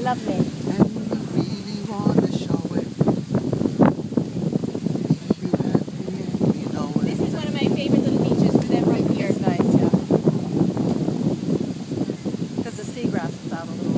lovely. And you really want to show it. If you have it, you know it. This is one of my favorite little beaches with them right here. It's nice, yeah. Because the seagrass is out a little.